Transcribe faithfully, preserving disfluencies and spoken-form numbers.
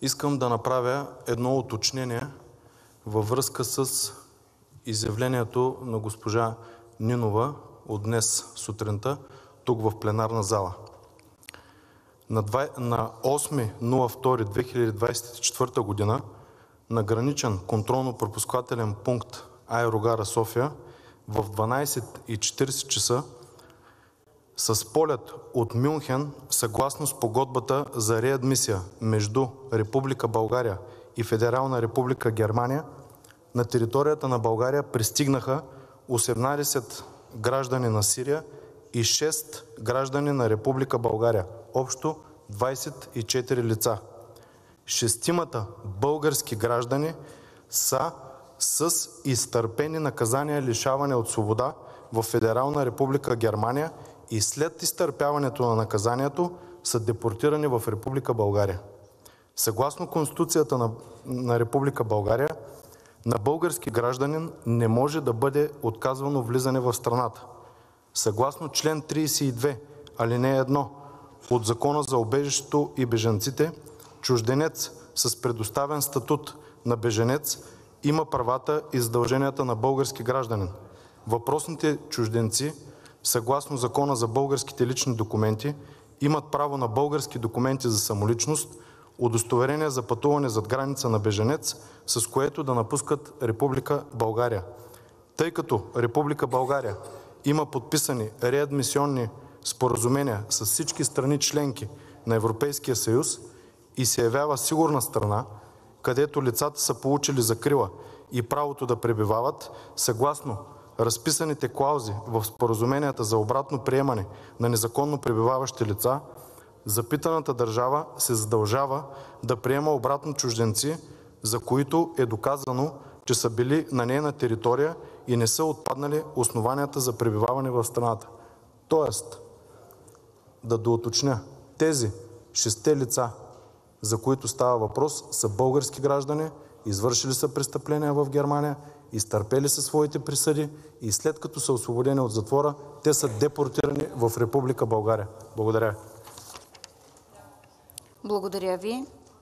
Искам да направя едно уточнение във връзка с изявлението на госпожа Нинова от днес сутринта тук в пленарна зала. На осми февруари две хиляди двадесет и четвърта година на граничен контролно-пропускателен пункт Аерогара София в дванадесет и четиридесет часа с полет от Мюнхен съгласно Спогодбата за реадмисия между Република България и Федерална република Германия на територията на България пристигнаха осемнадесет граждани на Сирия и шест граждани на Република България. Общо двадесет и четири лица. Шестимата български граждани са с изтърпени наказания лишаване от свобода в Федерална република Германия и след изтърпяването на наказанието са депортирани в Република България. Съгласно Конституцията на, на Република България, на български гражданин не може да бъде отказвано влизане в страната. Съгласно член тридесет и две, алинея едно от Закона за убежището и бежанците, чужденец с предоставен статут на бежанец има правата и задълженията на български гражданин. Въпросните чужденци, съгласно Закона за българските лични документи, имат право на български документи за самоличност, удостоверение за пътуване зад граница на бежанец, с което да напускат Република България. Тъй като Република България има подписани реадмисионни споразумения с всички страни членки на Европейския съюз и се явява сигурна страна, където лицата са получили закрила и правото да пребивават, съгласно разписаните клаузи в споразуменията за обратно приемане на незаконно пребиваващи лица, запитаната държава се задължава да приема обратно чужденци, за които е доказано, че са били на нейна територия и не са отпаднали основанията за пребиваване в страната. Тоест, да доуточня, тези шестте лица, за които става въпрос, са български граждани, извършили са престъпления в Германия, изтърпели са своите присъди и след като са освободени от затвора, те са депортирани в Република България. Благодаря. Благодаря ви.